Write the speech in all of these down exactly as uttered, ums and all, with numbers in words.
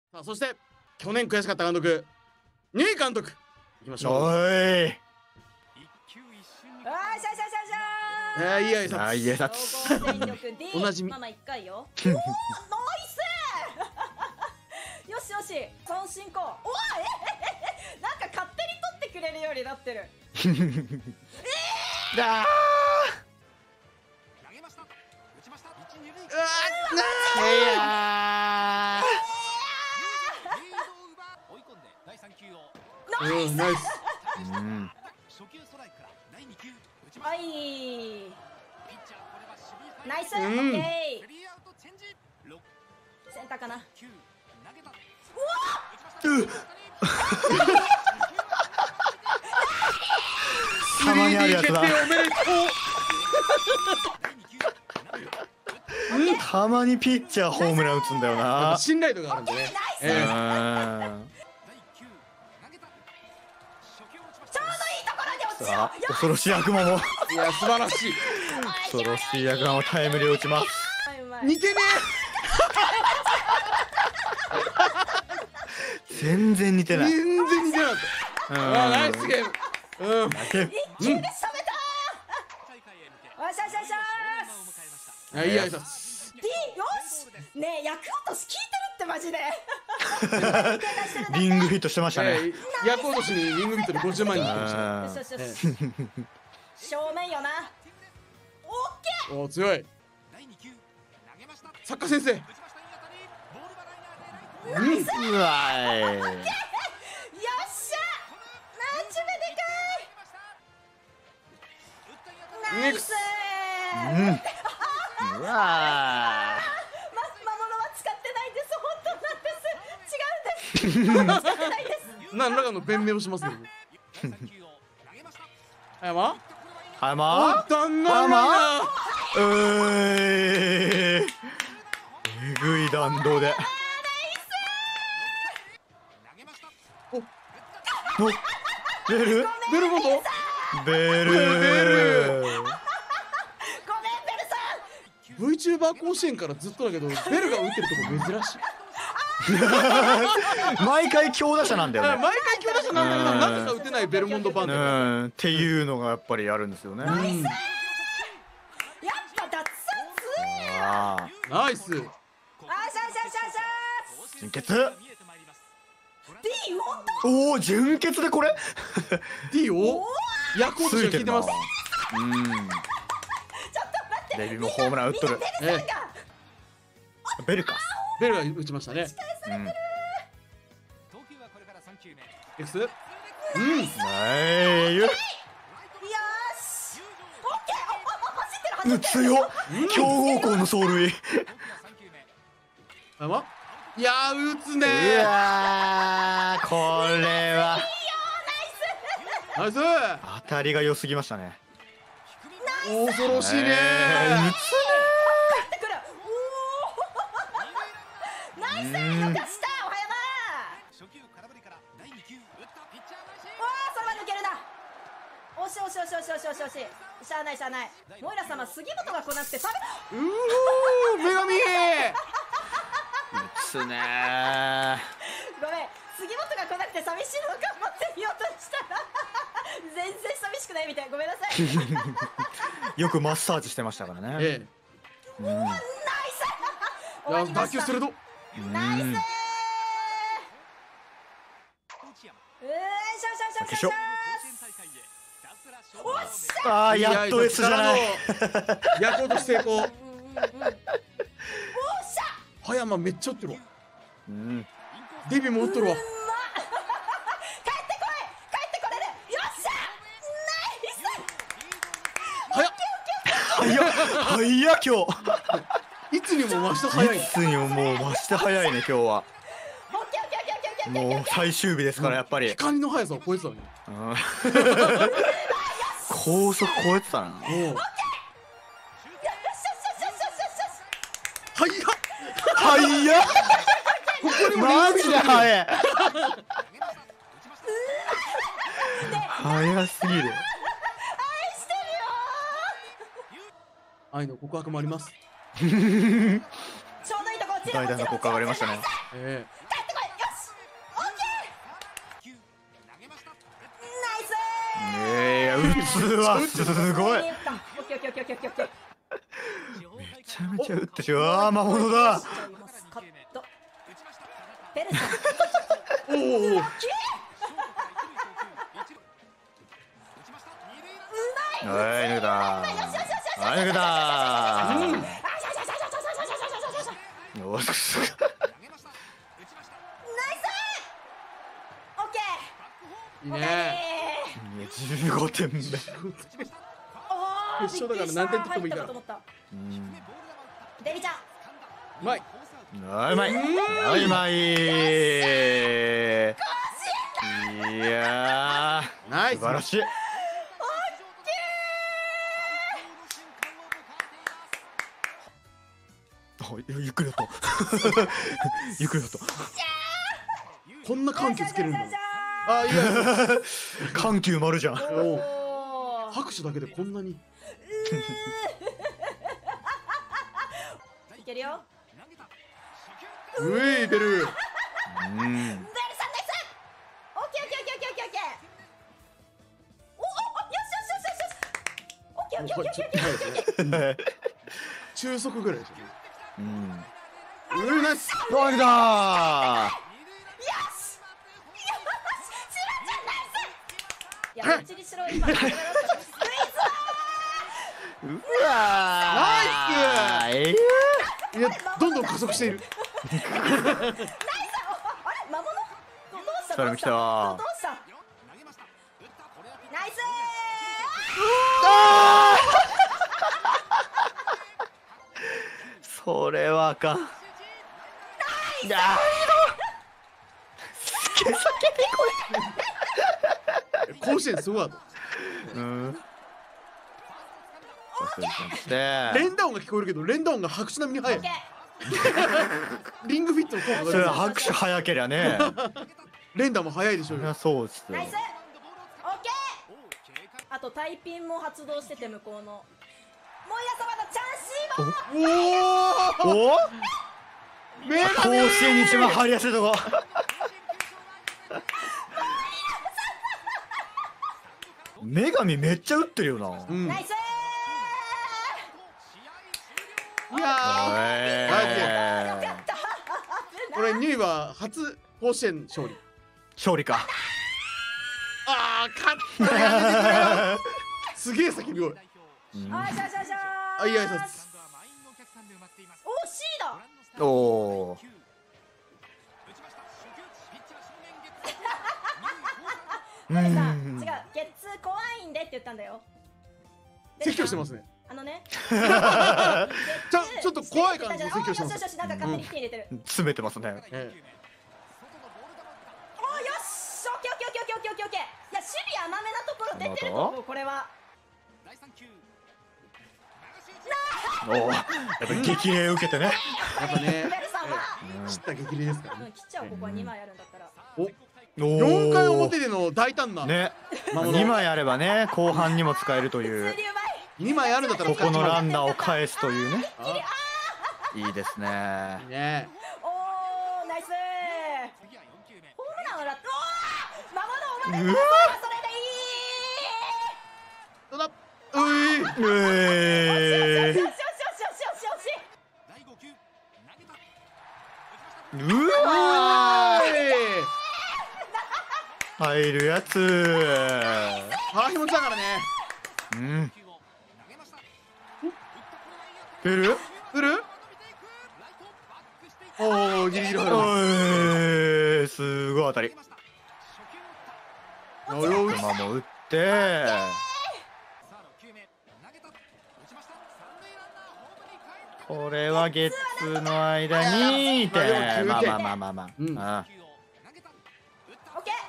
さあそして去年悔しかった監督、二位監督いきましょう。 おい。 あー、しゃしゃしゃしゃえー、いい挨拶。 あ、いい挨拶。 総合戦力 D おなじみママ一回よ。おー、ナイスよしよし、三進行。おー、えええ、なんか勝手に取ってくれるようになってる。 だうわー。いやー、うん、ナイス。 ー。うん。 はいナイス、 うんオッケー。センターかな。 たまにあるやつだ。 スリーディー決定おめでとう。 たまにピッチャーホームラン打つんだよな。 信頼度があるんでね。 うえーん。 ちょうどいいところに落ちよさあ、恐ろしい悪魔も。 いや素晴らしい。 恐ろしい悪魔もタイムリーを打ちます。 う。うまい似てね全然似てえ。 ない。 全然似てなかった。 うん。 あー、ナイスゲーム。うん。 一球で仕留めたー。わしゃしゃしゃあ、いい挨拶。 ー。D よし。ねえ、役落とし聞いてるってマジで。 リングヒットしてましたね。 えー、役落としにリングビットでごじゅうまんに行ってました。 うんよしよしよし。正面よな。オッケおー、強い。作家先生。うん。 うわーい。 ー。よっしゃ。なんちゅうめでかい。ナイスー。 うん。うわま、魔物は使ってないです。本当なんです。違うんです。魔物使ってないです。 何らかの弁明をしますけどね。葉山。 ー。はおまっとんがうまいな。 うーい。えぐい弾道で。おベルベルモント。 ベルベル。 ごめん、ベルさん。 VTuber 甲子園からずっとだけど、ベルが打ってるとこ珍しい。 毎回強打者なんだよね。 毎回強打者なんだけど、 うんなぜか打てないベルモンドパンうダ。 ん、っていうのがやっぱりあるんですよね。 うん、 やっぱ脱三強い。 ああ、 ナイス。 あしゃしゃしゃしゃ純潔。 ー。D 本当。 おお、純潔でこれ。 D を役落としが効いてます。 うん。 ちょっと待って。 デビもホームラン打っとる。 ええ、 ベルか。 ベルが打ちましたね。 うん。 X。うん。 ないよ。 よし。オッケー。おおお走ってる走うってる。 強っ。強豪校の走塁。 あま。いやー、打つうねー。 わー、これはナイス。 当たりが良すぎましたね。 恐ろしいねえーー。 ってくる。おお。ナイス。よかした。おはやま。わあ、それは抜けるな。おしおしおしおしおしおしおし。しゃあないしゃあない。モイラ様、杉本が来なくて食べ。 うー、女神。 打つねー。 ごめん、杉本が来なくて寂しいの頑張ってみようとしたら全然寂しくないみたい。ごめんなさい。 よくマッサージしてましたからね。 えうん。 ナイス。 え。いや、打球鋭っ。 ナイスー。 うんうーん、しゃしゃしゃしゃしゃ。おっしゃ。 ああ、やっと S じゃない。 役落とし成功。 うんうんうん。おっしゃ。 葉山めっちゃ打ってるわ。 うん。 デビも打っとるわ。 帰ってこい。帰ってこれる。よっしゃ。ナイス。 早っ。 早っ。早っ今日。 いつにも増して早い。 いつにももう増して早いね今日は。 オッケーオッケーオッケーオッケーオッケーオッケー。 もう最終日ですからやっぱり。 光の速さを超えてたね。 うん高速超えてたな。 もう。 よしよしよしよしよしよし。 早っ。 早っ。 ここにもマジで早い。 ね早すぎる。 愛してるよ愛の告白もあります。 ー。ちょうどいいとこ落ちる。 代打の告白ありましたね。 え帰ってこい。 打つわすごい。 オッケーオッケーオッケーオッケーオッケーオッケー。 めちゃめちゃ打ってる。ああ魔物だ。 カット。ペレさん。 おお。 うまい。 はい抜けた。はい抜けた。よし。 ナイス。オッケー。 いいね。 じゅうごてんめ。 おお。 決勝だから何点取ってもいいから。 デリちゃん。 うまい。 あうまい。あうまい。いやーナイス。 素晴らしい。ゆっくりとゆっくりとこんな緩急つけるんだ。あいや緩急丸じゃん。 お拍手だけでこんなに。 いけるよ。 ういベル。 ベルさんナイス。オッケーオッケーオッケーオッケーオッケー。おおよしよしよしよしよし。オッケーオッケーオッケーオッケーオッケーオッケー。 中速ぐらいですよね。 うんうーナイス。 どうだ。 いや、うちにしろ今。ナイス。 うわー。 いやどんどん加速している。 ナイス。あれ魔物？どうした？ それも来た。 どうした？ナイス。 それはあかん。ナイス。 甲子園すごいわ。 うん。 連打音が聞こえるけど連打音が拍手並みに速い。リングフィットの効果それが拍手早けりゃね。 連打も速いでしょうよ。 そうっすよ。 ナイス。オッケー。あとタイピンも発動してて向こうの。モイヤ様のチャンシーも。 おお。 メガ甲子園に一番張りやすいとこ。女神めっちゃ打ってるよな。 うん、いやナイス。 ーよかった。 これにいは初甲子園勝利。 勝利か。 ああ勝ったね。やめてくれよ。すげえ叫び声。 あいしゃしゃしゃ。 あいい挨拶。 お C だ。 おお。 これさ、違う、ゲッツ怖いんでって言ったんだよ。 説教してますね。 あのね。 ちょちょっと怖い感じで説教してます。 よしよしよし、なんか勝手に手入れてる。 詰めてますね。 およし、オッケーオッケーオッケーオッケーオッケーオッケーオッケー。いや、守備甘めなところ出てると思う、これは。 おお。やっぱり激励受けてね。 やっぱね。 ベルさんは。 切った激励ですからね。 うん、切っちゃう、ここはにまいあるんだったら。 お。よんかい表での大胆なね。にまいあればね、後半にも使えるという。 にまいあるんだったらここのランナーを返すというね。 あいいですね。 ね。 おお、ナイス。ホームランをらって、おお、魔物お前うわそれでいい。 どうだ。うい。 うえよしよしよしよしよしよし。 うわー。入るやつ。 あ、気持ちだからね。 うん。ペル？ 来る？おお、ギリギリ入る。 おー、すごい当たり。 およし。 熊も打って。これはゲッツの間にいて、まあまあまあまあまあ。 うんああオッケ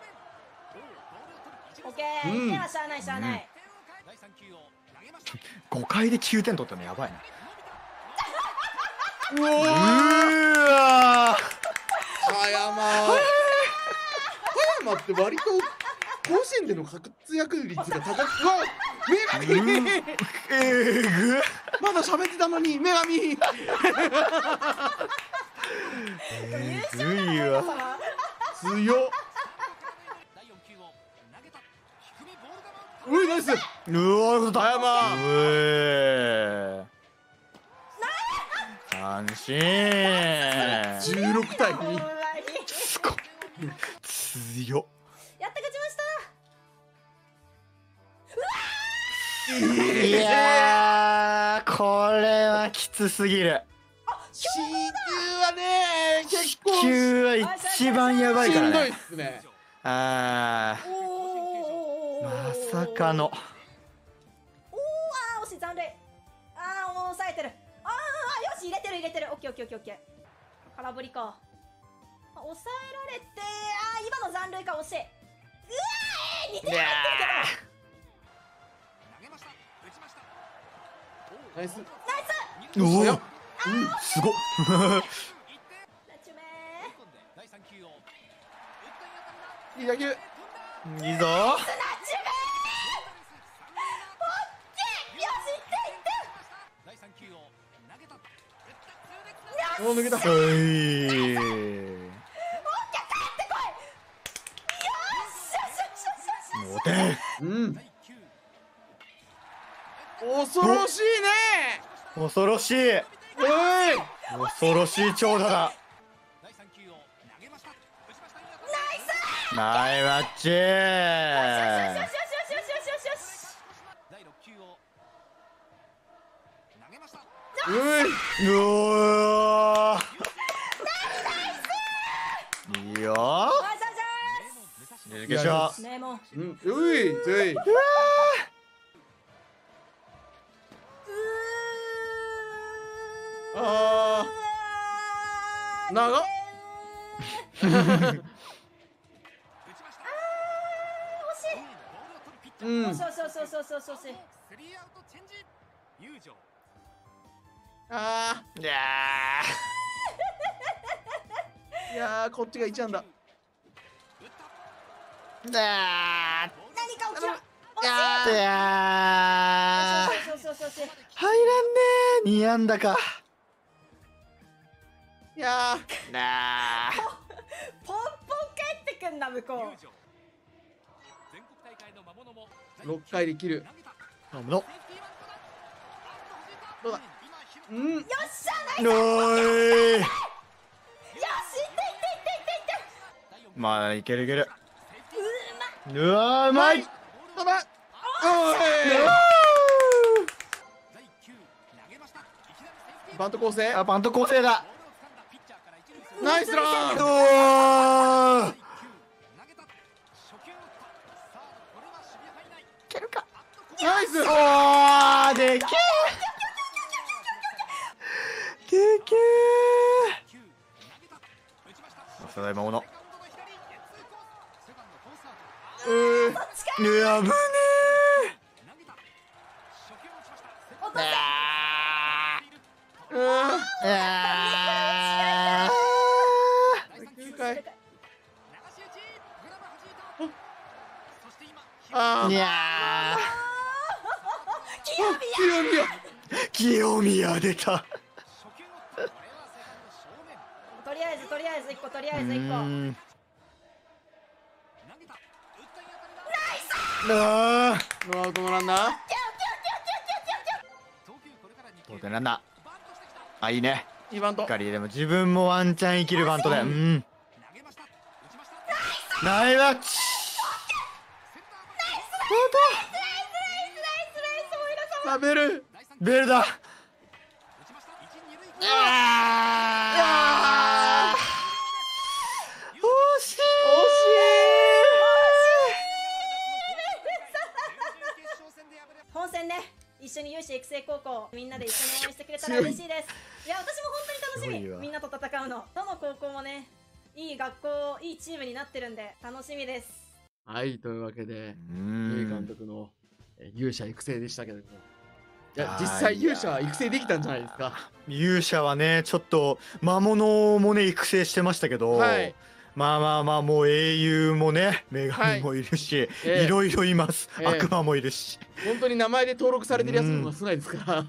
ー。オッケー。 うんいってはしゃあないしゃあない。 ごかいできゅうてん取ったのやばいな。 うおうー。 わ葉山。葉山って割と甲子園での活躍率が高く。うわ、女神。 ーえぐまだ喋ってたのに女神。 えぐいわ。 強っ。ういイス。 うわよかった葉山。 うえ三振じゅうろくたいに。 すごい強っやった勝ちましたいやーこれはきつすぎる C 級はね結構球は一番やばいからしんどいっねすね。 あおおーまさかのおーあー惜しい残塁あー抑えてるあーよし入れてる入れてるオッケーオッケーオッケーオッケー空振りかあ抑えられてあー今の残塁か惜しいうわーにてんいや入ってるナイス。 けどナイスーおお早っすごっナチュメいい打球。 いいぞーナチュメーオッケーよしいっていっておー抜けた。 おいよしよしよしよしよしもうてうん。恐ろしいね。 恐ろしいおい。 恐ろしい長打だナイスマッチよしよしよしよしよしよしよしうい。 うおーいいよあ準決勝名門うん。うい。つい。ああ。長っ。うん。 そうそうそうそうそうそうそうあいやあ。いやーこっちが一安だ。 ーだ何か起きろいやーいやーそうそうそうそうそう入らんねーに安打かーいやなーポンポン帰ってくんな向こうーろっかいで切る。 頼むのどうだ。うん。 よっしゃナイスおーいよしいっていっていっていっていってまあいけるいけるうまうわーうまいどうだ。おい。バント構成。 あバント構成だナイスラン。 おーいけるかナイス。 おーでけーでけーさだいまものうーうわ危ね落とせうーえあきゅうかい。ああ。 ーいや清宮清宮。 ー清宮出たとりあえずとりあえず一個とりあうえず一個ーんあーノーアウトのランナー。 当然ランナーあいいねいいバントしっ。かりでも自分もワンチャン生きるバントだようんナイスマッチ食べる。 ベルだあー惜しい惜し本戦ね一緒に有志育成高校みんなで一緒に応援してくれたら嬉しいですいや私も本当に楽しすごいわみみんなと戦うのどの高校もねいい学校いいチームになってるんで楽しみですい。はいというわけでう由井監ん督のえー勇者育成でしたけれども。いやあー実際勇者育成できたんじゃないですか。 勇者はねちょっと魔物もね育成してましたけど、 はいまあまあまあもう英雄もね女神もいるし、 ええいろいろいます、 ええ悪魔もいるし本当に名前で登録されてるやつの方が少ないですから。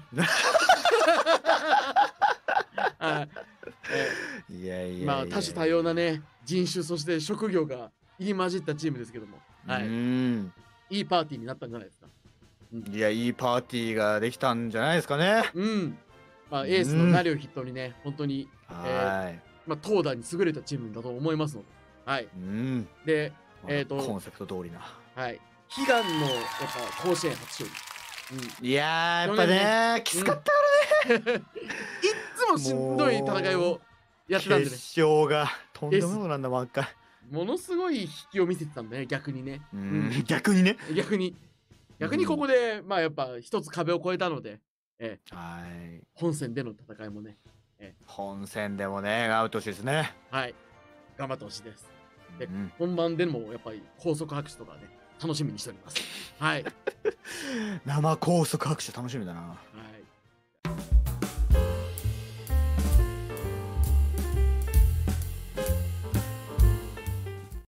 はいえいやいやいやーまあ多種多様なね人種そして職業が入り混じったチームですけども、はうい、 んいいパーティーになったんじゃないですか。 いや、いいパーティーができたんじゃないですかね。 うん。まあ、エースのナリを筆頭にね、本当に、 はい。 まあ、投打に優れたチームだと思いますので。はい。 うん。 で、えっと、 コンセプト通りな。 はい。悲願の、やっぱ、甲子園初勝利。いやー、やっぱね、きつかったからね。 いっつもしんどい戦いをやってたんでね。 決勝がとんでもないなんだ、毎回。 ものすごい引きを見せてたんだね、逆にね。 うん、逆にね。 逆に。逆にここで、まあやっぱ一つ壁を越えたので、ええ、はい、 本戦での戦いもね、 ええ、本戦でもね、頑張ってほしいですね。 はい、頑張ってほしいです。で、 うん、 本番でもやっぱり高速拍手とかね、楽しみにしております。はい。 生高速拍手楽しみだな。 はい